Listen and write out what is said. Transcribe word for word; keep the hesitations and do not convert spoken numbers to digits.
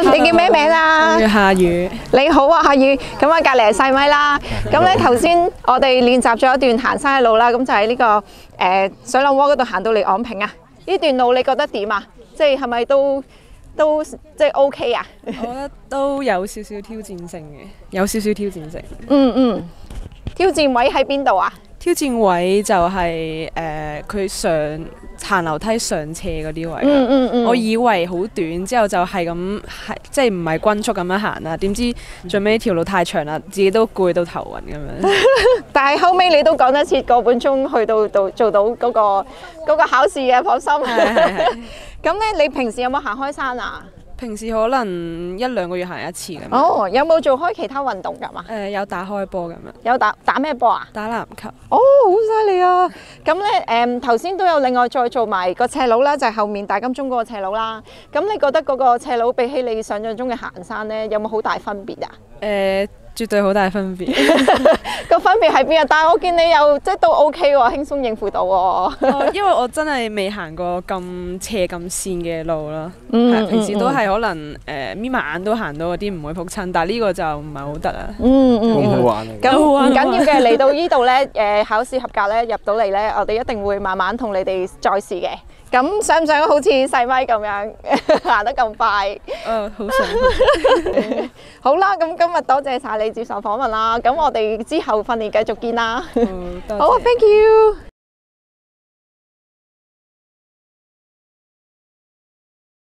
你叫咩名啊？ 我叫夏雨。 你好啊，夏雨。咁啊，隔離係細咪啦。咁咧頭先我哋練習咗一段行山嘅路啦，咁就喺呢、這個誒、呃、水浪窩嗰度行到嚟昂坪啊。呢段路你覺得點啊？即係係咪都都即係 OK 啊？ 我覺得都有少少挑戰性嘅，有少少挑戰性。 嗯嗯。挑戰位喺邊度啊？ 挑戰位就係誒佢上行樓梯上斜嗰啲位。 嗯嗯嗯。 我以為好短，之後就係咁係即係唔係均速咁樣行啦。點知最尾條路太長啦，自己都攰到頭暈咁樣。 但係後尾你都講得切個半鐘去到到做到嗰、嗰個嗰、嗰個考試嘅，放心。係係係。咁咧，你平時有冇行開山啊？ 平時可能一兩個月行一次咁樣。 哦，有冇做開其他運動㗎嘛？ 誒、呃，有打開波咁樣。 有打打咩波啊？ 打籃球。 哦，好犀利啊！咁咧誒，頭先都有另外再做埋個斜路啦，就係、是、後面大金鐘嗰個斜路啦。咁你覺得嗰個斜路比起你想象中嘅行山咧，有冇好大分別啊？ 誒、呃。絕對好大分別， 個分別喺邊啊？但係我見你又即係都 OK 喎，輕鬆應付到喎、哦。 因為我真係未行過咁斜咁跣嘅路啦， 嗯、 平時都係可能誒眯埋眼都行到嗰啲唔會撲親，但係呢個就唔係好得啊。 嗯嗯， 好好玩啊！ 咁唔緊要嘅，嚟到呢度咧，誒考試合格咧，入到嚟咧，我哋一定會慢慢同你哋再試嘅。咁想唔想好似細咪咁樣行得咁快？ 誒、呃，好想。 好啦，咁今日多謝晒你接受訪問啦。咁我哋之後訓練繼續見啦。 好， 好啊，thank you。